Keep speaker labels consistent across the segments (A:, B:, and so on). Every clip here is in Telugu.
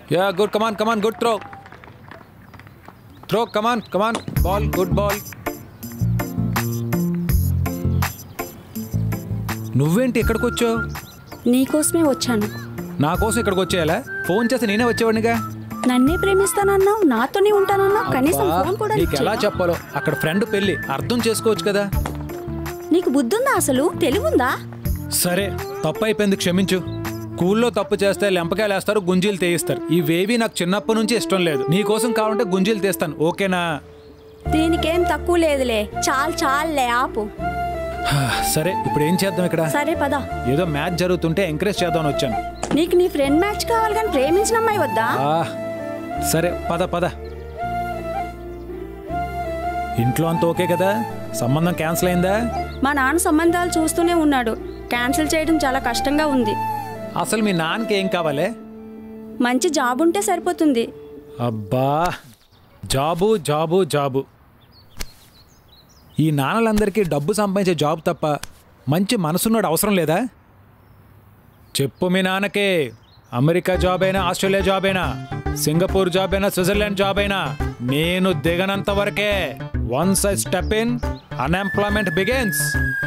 A: Yeah, good. Come on. Good throw. Come on. Ball, good ball. నువ్వేంటి ఇక్కడికి వచ్చావు?
B: నీకోసమే వచ్చాను.
A: నా కోసం ఇక్కడికి వచ్చేయాలా? ఫోన్ చేస్తే నేనే వచ్చేవాడినిగా.
B: నన్నే ప్రేమిస్తానన్నావు, నాతోనే ఉంటానన్నావు, కనీసం ఫోన్ కూడా
A: నీకు ఎలా చెప్పాలో? అక్కడ ఫ్రెండ్ పెళ్ళి, అర్థం చేసుకోవచ్చు కదా.
B: నీకు బుద్ధుందా? అసలు తెలివుందా?
A: సరే, తప్పు అయిపోయింది, క్షమించు. స్కూల్లో తప్పు చేస్తే లెంపకాయలు వేస్తారు, గుంజీలు తీయిస్తారు. ఇవేవి నాకు చిన్నప్పటి నుంచి ఇష్టం లేదు. నీకోసం కావాలంటే గుంజీలు తీస్తాను, ఓకేనా?
B: దీనికేం తక్కువ లేదులే. చాలే ఆపు.
A: సరే, ఇప్పుడు ఏం చేద్దాం ఇక్కడ?
B: సరే పద.
A: ఏదో మ్యాచ్ జరుగుతుంటే ఎంకరేజ్ చేద్దామని వచ్చాను.
B: నీకు నీ ఫ్రెండ్ మ్యాచ్ కావాలి కానీ ప్రేమించిన అమ్మాయి వద్దా?
A: సరే పద. ఇంట్లో అంత ఓకే కదా? సంబంధం క్యాన్సిల్ అయిందా?
B: మా నాన్న సంబంధాలు చూస్తూనే ఉన్నాడు. క్యాన్సిల్ చేయడం చాలా కష్టంగా ఉంది.
A: అసలు మీ నాన్నకి ఏం కావాలి?
B: మంచి జాబ్ ఉంటే సరిపోతుంది.
A: అబ్బా, జాబు. ఈ నాన్నలందరికీ డబ్బు సంపాదించే జాబ్ తప్ప మంచి మనసున్నాడు అవసరం లేదా? చెప్పు మీ నాన్నకే. అమెరికా జాబ్ అయినా, ఆస్ట్రేలియా జాబ్ అయినా, సింగపూర్ జాబ్ అయినా, స్విట్జర్లాండ్ జాబ్ అయినా నేను దిగనంత వరకే. Once I step in, unemployment begins.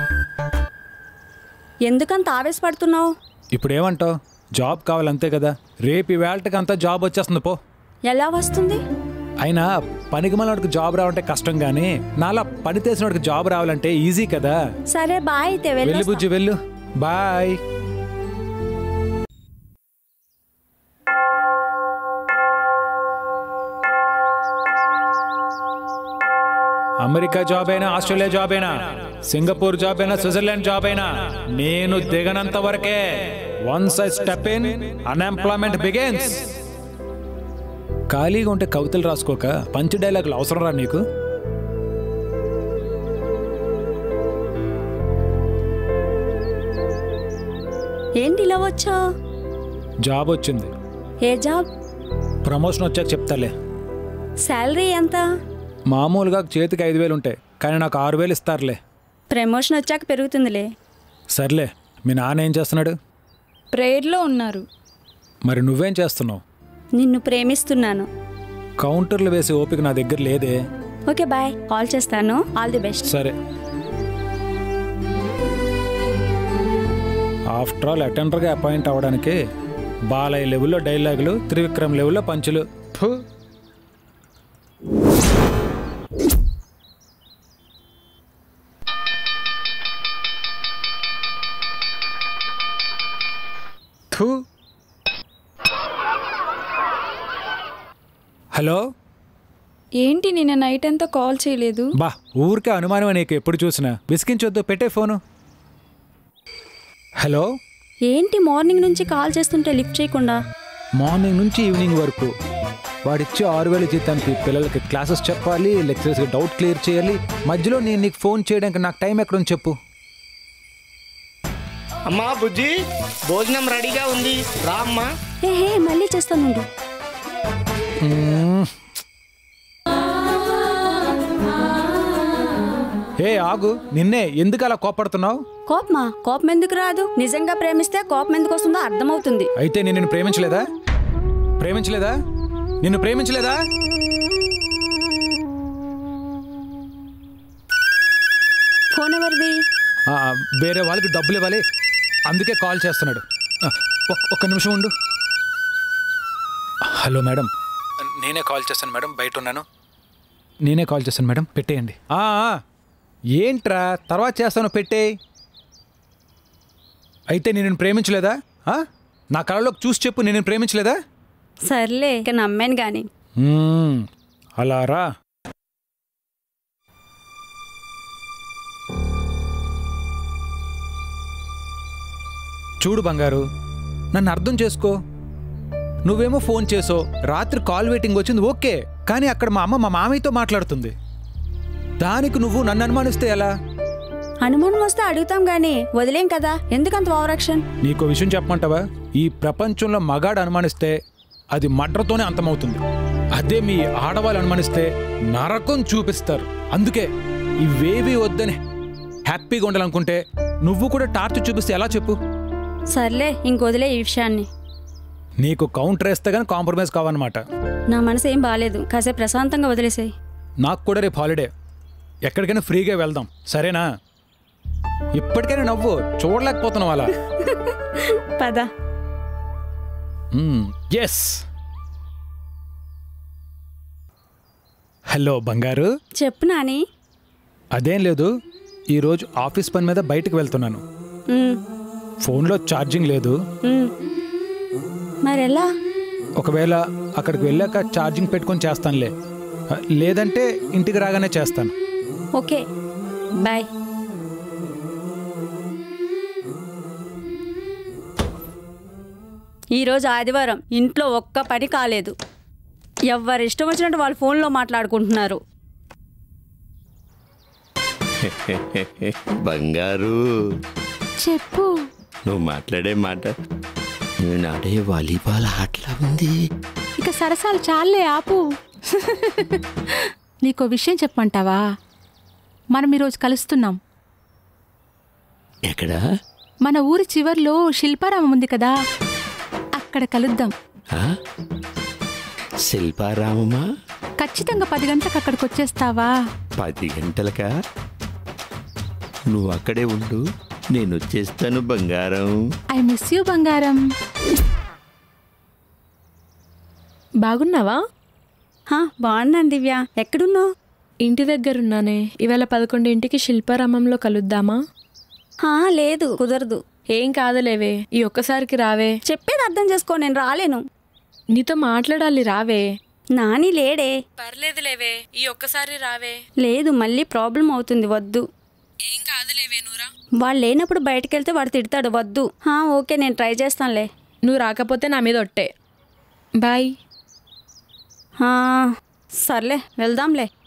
B: ఎందుకంత ఆవేశపడుతున్నావు?
A: ఇప్పుడు ఏమంటావు? జాబ్ కావాలంతే కదా. రేపు ఇవాళకి అంతా జాబ్ వచ్చేస్తుంది పో.
B: ఎలా వస్తుంది?
A: అయినా పనికి మనోడికి జాబ్ రావాలంటే కష్టం, కానీ నాలా పని చేసినోడికి జాబ్ రావాలంటే ఈజీ కదా.
B: సరే బాయ్. అయితే
A: వెళ్ళు బుజ్జి, వెళ్ళు. బాయ్. అమెరికా జాబ్ అయినా, ఆస్ట్రేలియా జాబ్ అయినా, సింగపూర్ జాబ్ అయినా, స్విట్జర్లాండ్ జాబ్ అయినా నేను దిగనంత వరకే. Once I step in, unemployment begins. ఖాళీగా ఉంటే కవితలు రాసుకోక పంచ్ డైలాగులు అవసరం రా నీకు?
B: ఏంటి ఇలా వచ్చావు?
A: జాబ్ వచ్చింది.
B: ఏ జాబ్?
A: ప్రమోషన్ వచ్చాక చెప్తాలే.
B: శాలరీ ఎంత?
A: మామూలుగా చేతికి 5,000 ఉంటాయి, కానీ నాకు 6,000 ఇస్తారులే.
B: ప్రమోషన్ వచ్చాక పెరుగుతుందిలే.
A: సర్లే, మీ నాన్న ఏం చేస్తున్నాడు?
B: ప్రేయర్లో ఉన్నారు.
A: మరి నువ్వేం చేస్తున్నావు?
B: నిన్ను ప్రేమిస్తున్నాను.
A: కౌంటర్లు వేసే ఓపిక నా దగ్గర లేదే.
B: ఓకే బాయ్, కాల్ చేస్తాను. All the best.
A: సరే. ఆఫ్టర్ ఆల్ అటెండర్గా అపాయింట్ అవ్వడానికి బాలయ్య లెవెల్లో డైలాగులు, త్రివిక్రమ్ లెవెల్లో పంచులు. హలో,
B: ఏంటి నిన్న నైట్ అంతా కాల్ చేయలేదు?
A: బా, ఊరికే అనుమానం నీకు ఎప్పుడు చూసినా. విసిగించొద్దు, పెట్టే ఫోను. హలో.
B: ఏంటి మార్నింగ్ నుంచి కాల్ చేస్తుంటే లిఫ్ట్ చేయకుండా?
A: మార్నింగ్ నుంచి ఈవినింగ్ వరకు వాడిచ్చే 6,000 జీతానికి పిల్లలకి క్లాసెస్ చెప్పాలి, లెక్చరర్స్కి డౌట్ క్లియర్ చేయాలి. మధ్యలో నేను నీకు ఫోన్ చేయడానికి నాకు టైం ఎక్కడుంది చెప్పు?
C: అమ్మా బుజ్జి, భోజనం రెడీగా ఉంది, రా అమ్మా.
B: హే మళ్ళీ చేస్తాను.
A: ఏ ఆగు, నిన్నే ఎందుకు అలా కోపడుతున్నావు?
B: కోపం ఎందుకు రాదు? నిజంగా ప్రేమిస్తే కోపం ఎందుకు వస్తుందో అర్థమవుతుంది.
A: అయితే నేను నిన్ను ప్రేమించలేదా? నిన్ను ప్రేమించలేదా?
B: ఫోన్ ఎవరిది?
A: వేరే వాళ్ళకి డబ్బులు ఇవ్వాలి, అందుకే కాల్ చేస్తున్నాడు. ఒక్క నిమిషం ఉండు. హలో మేడం, నేనే కాల్ చేస్తాను మేడం, బయట ఉన్నాను. నేనే కాల్ చేస్తాను మేడం, పెట్టేయండి. ఏంట్రా, తర్వాత చేస్తాను, పెట్టేయి. అయితే నేను ప్రేమించలేదా? నా కళలోకి చూసి చెప్పు, నేను ప్రేమించలేదా?
B: సర్లే, ఇక నమ్మాను గాని.
A: అలా రా. చూడు బంగారు, నన్ను అర్థం చేసుకో. నువ్వేమో ఫోన్ చేసో, రాత్రి కాల్ వెయిటింగ్ వచ్చింది, ఓకే. కానీ అక్కడ మా అమ్మ మా మామయ్యతో మాట్లాడుతుంది. దానికి నువ్వు నన్ను అనుమానిస్తే ఎలా?
B: అనుమానం వస్తే అడుగుతాం గానీ వదిలేం కదా, ఎందుకంత ఓవరాక్షన్?
A: నీకో విషయం చెప్పమంటావా? ఈ ప్రపంచంలో మగాడు అనుమానిస్తే అది మడ్రతోనే అంతమవుతుంది. అదే మీ ఆడవాళ్ళు అనుమానిస్తే నరకం చూపిస్తారు. అందుకే ఇవేవి వద్దని హ్యాపీగా ఉండాలనుకుంటే నువ్వు కూడా టార్చ్ చూపిస్తే ఎలా చెప్పు?
B: సర్లే, ఇంకొదిలే ఈ విషయాన్ని.
A: నీకు కౌంటర్ వేస్తే కానీ కాంప్రమైజ్ కావన్నమాట.
B: నా మనసు ఏం బాగాలేదు, కాసేపు ప్రశాంతంగా వదిలేసాయి.
A: నాకు కూడా రేపు హాలిడే, ఎక్కడికైనా ఫ్రీగా వెళ్దాం, సరేనా? ఇప్పటికైనా నవ్వు, చూడలేకపోతున్నావు అలా.
B: పద.
A: ఎస్. హలో బంగారు.
B: చెప్పు నాని.
A: అదేం లేదు, ఈరోజు ఆఫీస్ పని మీద బయటకు వెళ్తున్నాను. ఫోన్లో ఛార్జింగ్ లేదు.
B: మరెలా?
A: ఒకవేళ అక్కడికి వెళ్ళాక ఛార్జింగ్ పెట్టుకొని చేస్తానులే, లేదంటే ఇంటికి రాగానే చేస్తాను.
B: Okay, bye. ఈరోజు ఆదివారం, ఇంట్లో ఒక్క పని కాలేదు. ఎవరు ఇష్టం వచ్చినట్టు వాళ్ళు ఫోన్లో మాట్లాడుకుంటున్నారు.
D: బంగారు,
E: చెప్పు.
D: నువ్వు మాట్లాడే మాట నేను ఆడే వాలీబాల్ ఆటలా ఉంది.
E: ఇక సరసాలు చాలే, ఆపు. నీకో విషయం చెప్పమంటావా? మనం ఈరోజు కలుస్తున్నాం.
D: ఎక్కడా?
E: మన ఊరి చివర్లో శిల్పారామం ఉంది కదా, అక్కడ కలుద్దాం.
D: శిల్పారామమా?
E: ఖచ్చితంగా 10 గంటలకు అక్కడికి వచ్చేస్తావా?
D: 10 గంటలకా? నువ్వు అక్కడే ఉండు, నేను వచ్చేస్తాను బంగారం.
E: ఐ మిస్ యూ బంగారం.
F: బాగున్నావా?
B: బాగున్నాను దివ్య. ఎక్కడున్నావు?
F: ఇంటి దగ్గరున్నానే. ఇవాళ 11ంటికి శిల్పారామంలో కలుద్దామా?
B: లేదు, కుదరదు.
F: ఏం కాదులేవే, ఈ ఒక్కసారికి రావే.
B: చెప్పేది అర్థం చేసుకో, నేను రాలేను.
F: నీతో మాట్లాడాలి, రావే.
B: నాని లేడే.
F: పర్లేదులేవే, ఈ ఒక్కసారి రావే.
B: లేదు, మళ్ళీ ప్రాబ్లం అవుతుంది, వద్దు.
F: ఏం కాదులేవే, నువ్వురా.
B: వాళ్ళు లేనప్పుడు బయటకు వెళ్తే వాడు తిడతాడు, వద్దు. ఓకే, నేను ట్రై చేస్తానులే.
F: నువ్వు రాకపోతే నా మీద ఒట్టే. బాయ్.
B: సర్లే, వెళ్దాంలే.